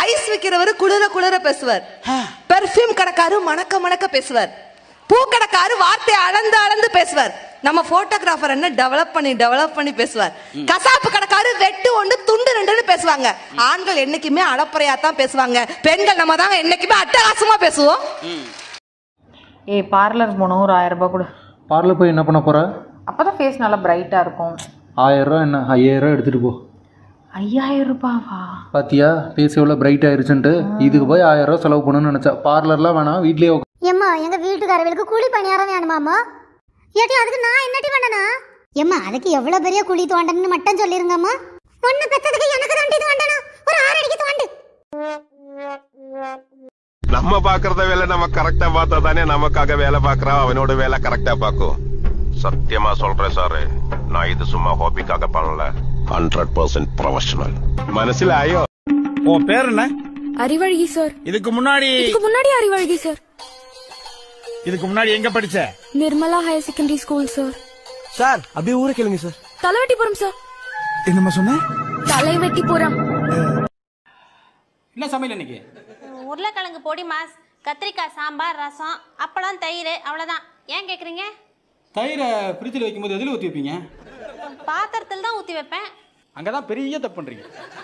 Ice விக்கிறவர் குளிர குளிர பேசுவார். பெர்ஃப்யூம் கடைக்காரு மணக்க மணக்க பேசுவார். பூக்கடைக்காரு வார்த்தை அளந்து அளந்து பேசுவார். நம்ம போட்டோகிராஃபர் என்ன டெவலப் பண்ணி பேசுவார். கசாப்பு கடைக்காரு வெட்டு ஒன்று துண்டு ரெண்டுன்னு பேசுவாங்க. ஆண்கள் என்னைக்குமே அடப்பறையா தான் பேசுவாங்க. பெண்கள் நம்ம தான் என்னைக்குமே அட்டகாசமா பேசுவோம். ஏய் பார்லர் போனோம், ஒரு 1000 ரூபாய் கொடு. பார்லர் போய் என்ன பண்ண போற? அப்பதான் ஃபேஸ் நல்லா பிரைட்டா இருக்கும். 1000 ரூபா என்ன, 5000 ரூபா எடுத்துட்டு போ. 5000 ரூபாவா? பாத்தியா ஃபேஸ் எவ்வளோ பிரைட் ஆயிருச்சுன்ட்டு. இதுக்கு போய் 1000 ரூபா செலவு பண்ணணும்னு நினைச்சா. பார்லர்லாம் வேணாம், வீட்லயே. ஏம்மா எங்க வீட்டுக்காரர்களுக்கு கூலி பணியாரம் வேணுமாம்மா? ஏட்டி அதுக்கு நான் என்னட்டி பண்ணனா? ஏம்மா அதுக்கு எவ்வளவு பெரிய குழி தோண்டணும்னு மட்டும் சொல்லிருங்கம்மா. ஒண்ணு பெத்ததுக்கு எனக்கு தாண்டி தோண்டணும். ஒரு 6 அடிக்கு தோண்டு. நம்ம பாக்குறத வேலை நம்ம கரெக்டா பார்த்தா தானே நமக்காக வேலை பாக்குறோம். அவனோட வேலை கரெக்டா பாக்கும். சத்தியமா சொல்றேன் சார், நான் இது சும்மா ஹாபிக்காக பண்ணல. 100% ப்ரொஃபஷனல். മനസ്സിലായോ? உன் பேர் என்ன? அறிவழகி சார். இதுக்கு முன்னாடி அறிவழகி சார். இதுக்கு முன்னாடி எங்க படிச்ச? Nirmala higher secondary school sir. Sir அப்படியே ஊரை கேளுங்க சார். தலைவெட்டிபுரம் சார். என்னம்மா சொன்ன? தலைவெட்டிபுரம். என்ன சமையல் இன்னைக்கு? உருளைக்கிழங்கு பொடி மாஸ், கத்திரிக்காய் சாம்பார், ரசம், அப்பளம், தயிர், அவ்வளோதான். ஏன் கேட்குறீங்க? தயிரை ஃப்ரிட்ஜில் வைக்கும்போது எதில் ஊற்றி வைப்பீங்க? பாத்திரத்தில் தான் ஊற்றி வைப்பேன். அங்கே தான் பெரிய தப்பு பண்ணுறீங்க.